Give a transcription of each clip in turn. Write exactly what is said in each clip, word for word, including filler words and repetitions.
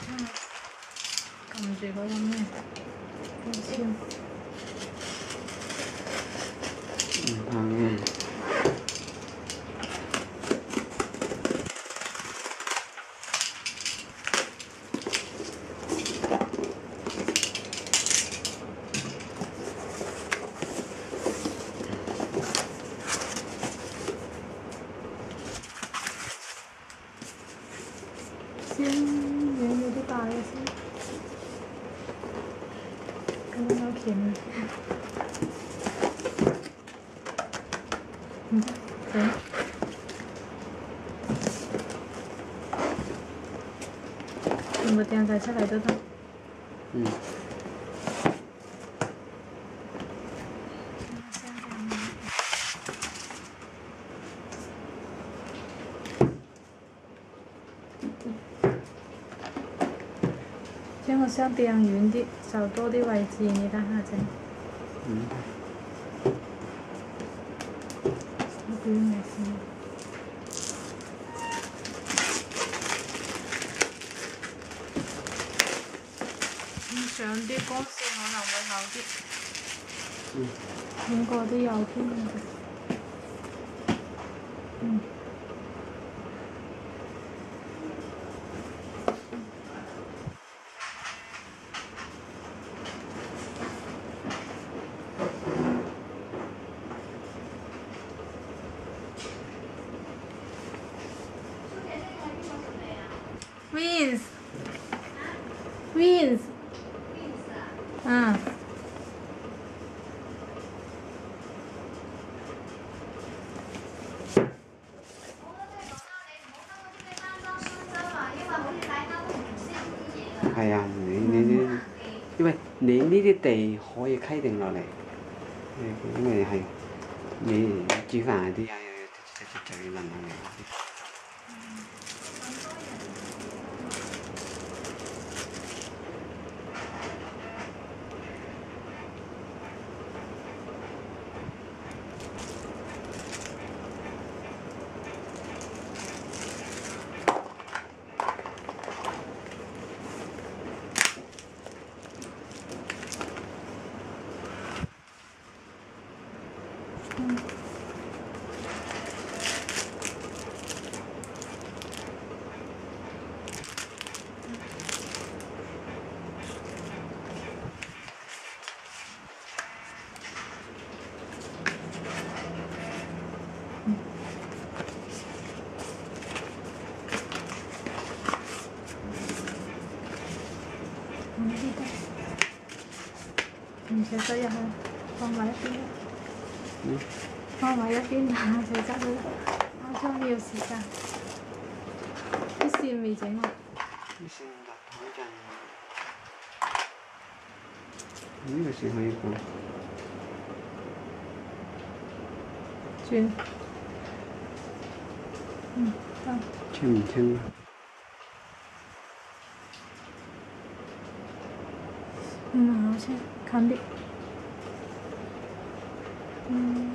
嗯，撳住嗰個咩標籤。 唔怕嘅。 先遠咗啲大嘅先，咁樣有鉗。唔得，整。全部掟晒出嚟都得。 嗯。 將個箱掟遠啲，就多啲位置，你睇下整。 嗯。 好遠嘅先。咁上啲光線可能會好啲。 嗯。 遠過啲有添嘅。嗯。Wins。Wins。嗯。 係啊，你你你，因為你呢啲地可以溪定落嚟，因為係你煮飯嗰啲啊，直接就要淋落嚟。 嗯。唔記得，唔捨得入去，放埋一邊啦。 嗯。 放埋一邊啦，就執啦。包裝要時間。啲線未整喎。 啲線入好陣。呢個線可以放。 轉。嗯，得。 清唔清啊？ 唔係好清，近啲。嗯。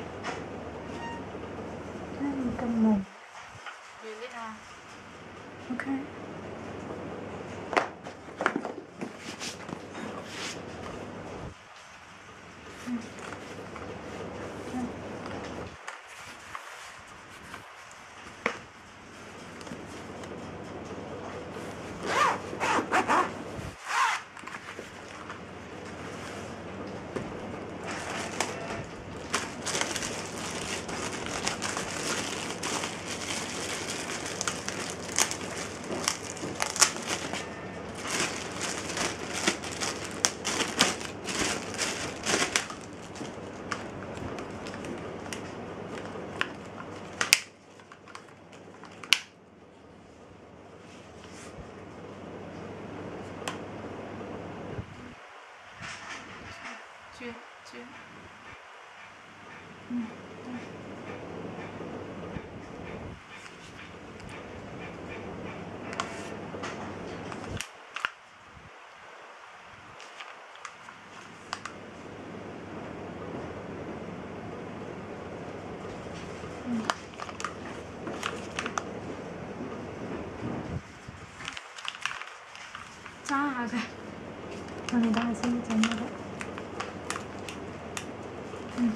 睇唔咁朦。遠啲啊。OK。嗯。轉轉。嗯，嗯。 揸下佢，我哋等下先整嗰個。嗯。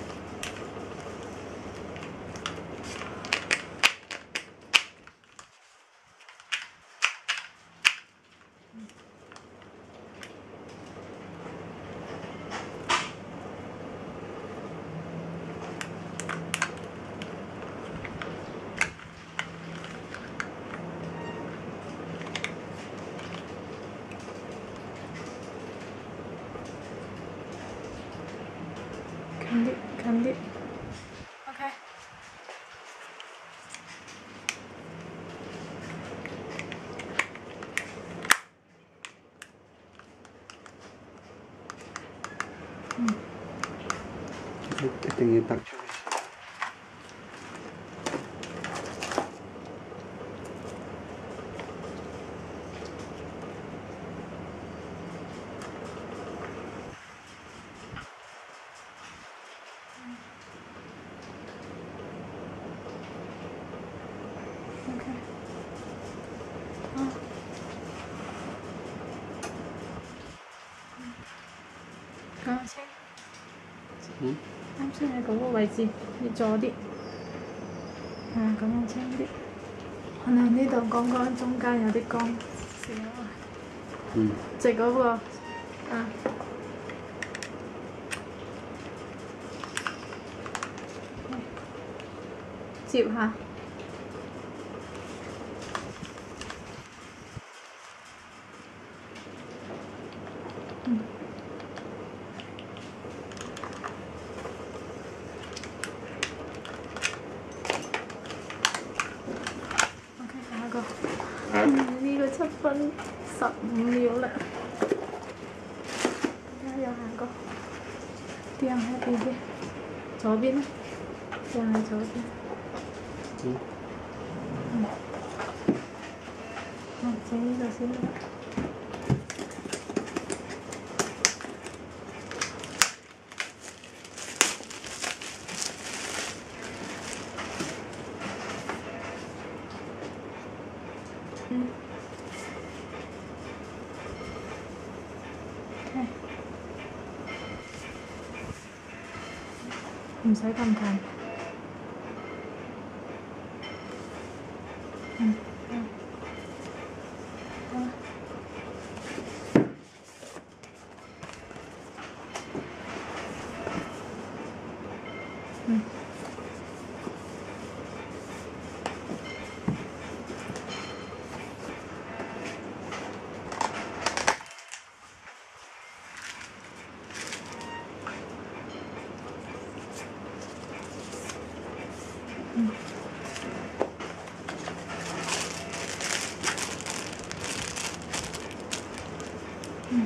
近啲，近啲。OK。嗯。 一定要突出嚟。 OK。啊。咁樣清。 嗯。 啱先喺嗰個位置，要左啲。係啊，咁樣清啲。可能呢度剛剛中間有啲光少啊。 嗯。 直嗰個，啊。接下。嗯。OK， 下一個。嗯，呢個七分十五秒啦。而家有下個。墊喺邊啲？左邊啦。墊喺左邊。 嗯。 嗯。嗯，整呢個先啦。嗯。OK。唔使咁近。嗯。嗯。好啦。嗯。嗯。嗯。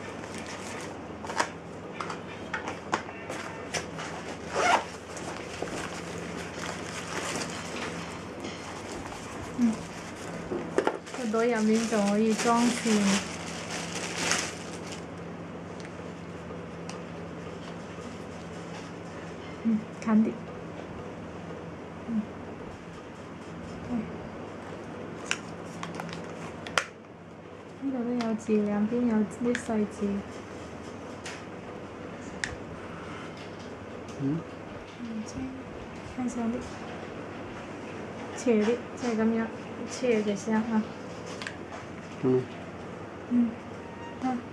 嗯。個袋入面就可以裝線。嗯，近啲。嗯。呢度都有字，兩邊有啲細字。 嗯。 唔清，向上啲，斜啲，即係咁樣，斜嘅聲啊。 嗯。 嗯。得得。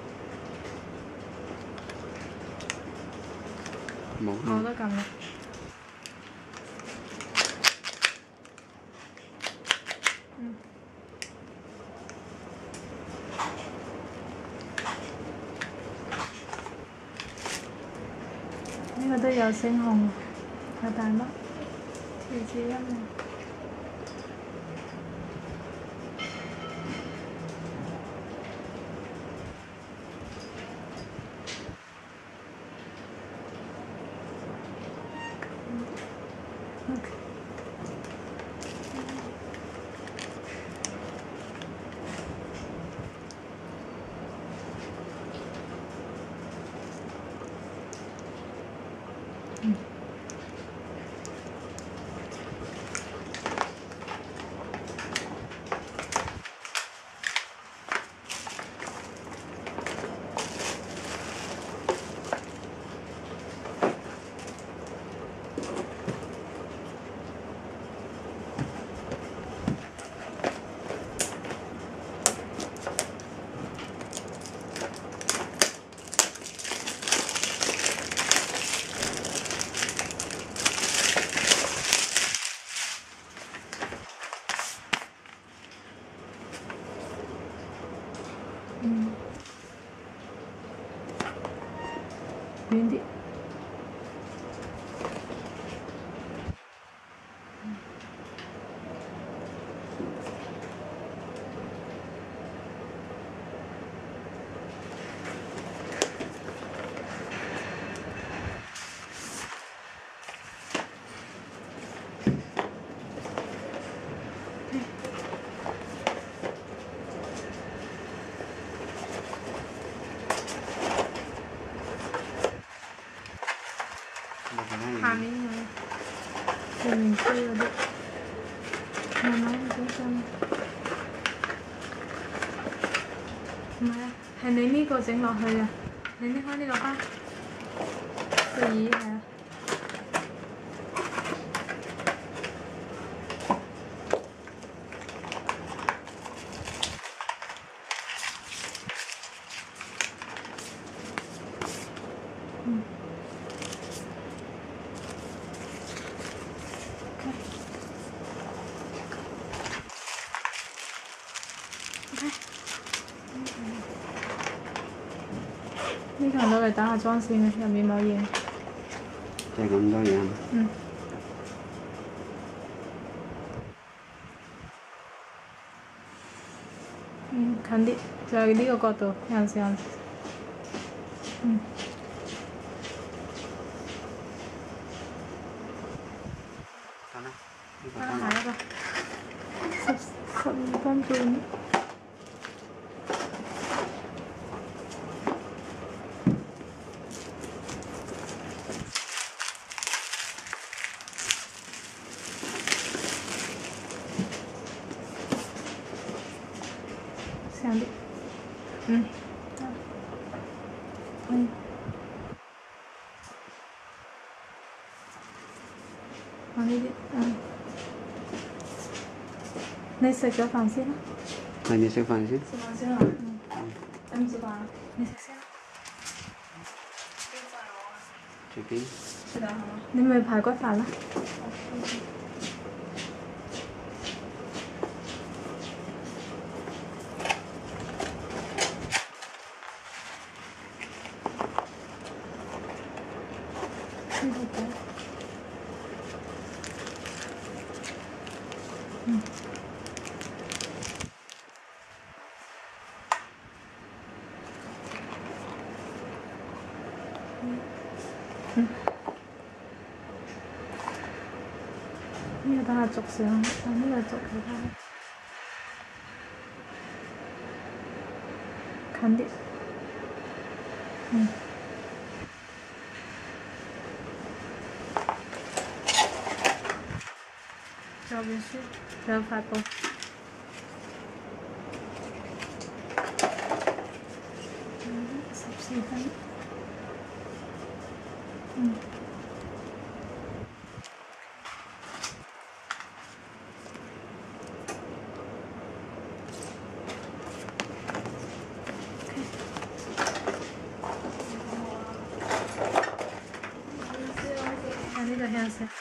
冇。 我都撳啦。嗯。呢個都有聲控，有大乜？調節音量。OK。嗯。 遠啲。下面有上面區嗰啲，慢慢小心。唔係啊，係你呢個整落去啊！你拎開呢個包，個耳係啊。嗯。呢個攞嚟打下裝先嘅，入面冇嘢。 就係咁多嘢係嘛？ 嗯。嗯，近啲，就係呢個角度，有陣時有陣時。嗯。 得啦，呢個啊， 得啦。 下一個。十十二分半。上啲，嗯，得，可以，放呢啲，嗯，你食咗飯先啦。 係你食飯先。 食飯先啦。嗯。你唔食飯啊？你食先啦。 隨便。 是的，好嗎？你咪排骨飯啦。呢個嘅。嗯。嗯。呢個等下逐上，等呢個逐其他。近啲。嗯。左邊書，仲有塊布。十四分。嗯。啊，呢個香色。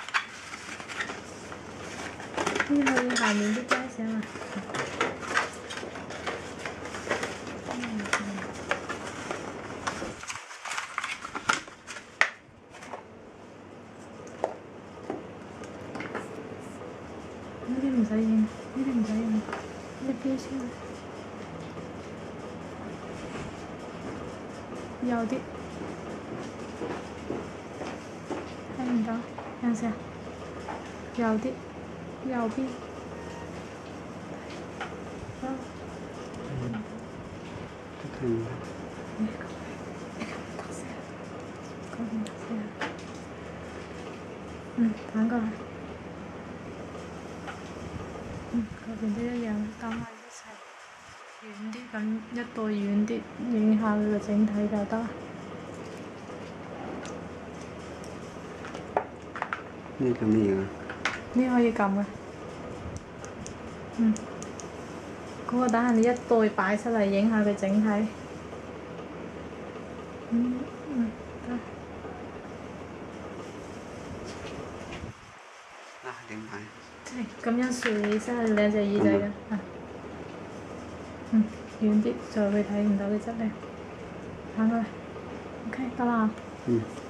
呢個要下面啲加上啊。呢啲唔使影，呢啲唔使影，呢啲標籤。右啲，睇唔到，有陣時啊，右啲，右邊。好。 都睇唔到。 你咁你咁多聲，嗰邊多聲。嗯，反過來。嗯，嗰邊都一樣，等埋一齊。遠啲咁，一對遠啲，影下佢個整體就得。 呢個咩嘢啊？ 呢可以撳嘅。嗯。嗰個等下你一對擺出嚟影下佢整體。嗯嗯，得。 嗱，點擺？ 即係咁樣豎起身兩隻耳仔嘅。啊。嗯，遠啲，再佢睇唔到嘅質量。反過嚟。OK。 OK，得啦。 嗯。